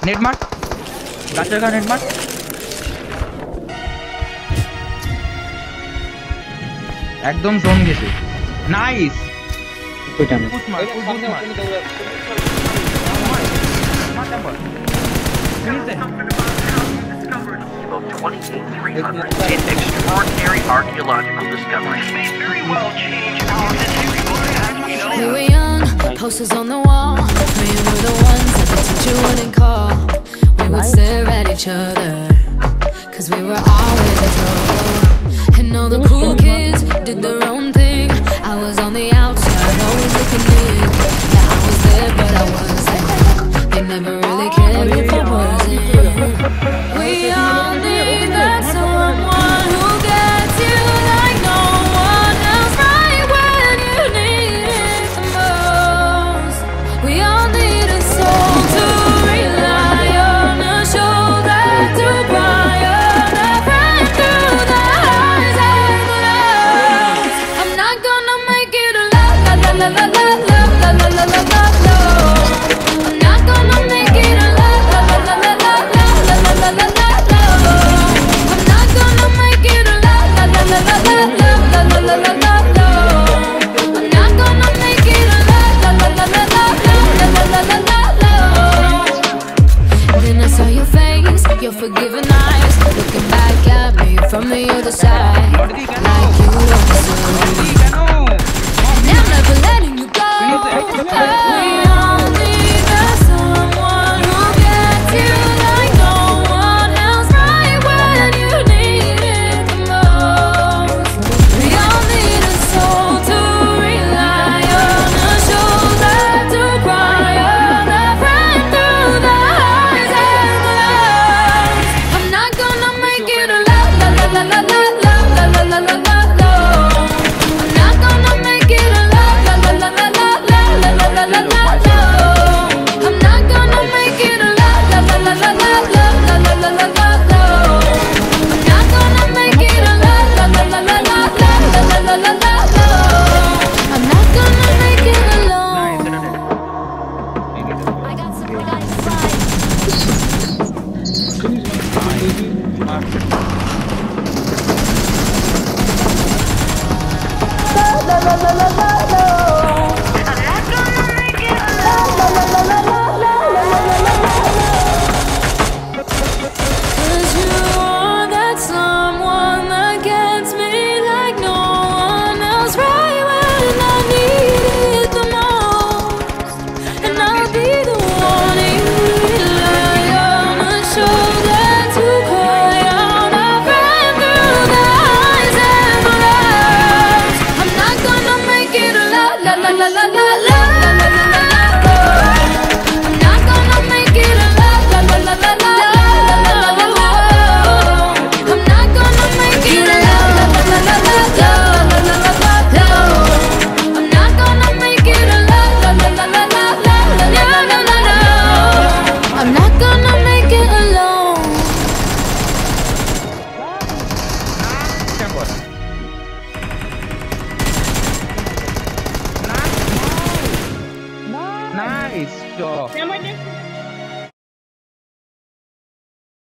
Net মার গাছের গা নেট মার একদম জোন গেছে নাইস ওইটা না পুশ মার পুশ মার মার মার ফিনিশ দে An extraordinary archaeological discovery may very well change our history. We were young, posters on the wall. We were the ones that the teacher wouldn't call. We would stare at each other, cause we were all in trouble. And all the cool kids did their own thing. I was on the outside, always looking in. Yeah, I was there, but I wasn't. They never really cared if I wasn't. We all need that someone who gets you like no one else, right when you need it the most. We all need a soul to rely on, a shoulder to cry on, a friend through the highs and the lows. I'm not gonna make it alone, la la la la la la la la la la la la. I'm not gonna make it alone, la la la la la la la la la la la. I'm not gonna make it alone, la la la la la la la la la la la. I'm not gonna make it alone, la la la la la la la la la la. Then I saw your face, your forgiving eyes, looking back at me from the other side, like you understood. And I'm never letting you go. We all need that someone who gets you like no one else, right when you need it the most. We all need a soul to rely on, a shoulder to cry on, a friend through the highs and the lows. I'm not gonna make it alone, la la la la la la la la la la la la. I'm not gonna make it alone, la la la la la la la la la la la la. I'm not gonna make it alone, la la la la la la la la la la la la. I'm not gonna make it alone, la la la la la la la la la la la la. I'm not gonna make it alone. I got some nice Cause you are that someone that gets me like no one else, right when I need it the most. And I'll be the one you rely on, a shoulder to cry on, a friend through the highs and the lows. I'm not gonna make it alone, la la la la la la la la la la la. I'm not gonna make it alone, la la la la la la la la la la. I'm not gonna make it alone, la la la la la la la la la la. I'm not gonna make it alone, la la la la la la la la la la. I'm not gonna make it alone. Nice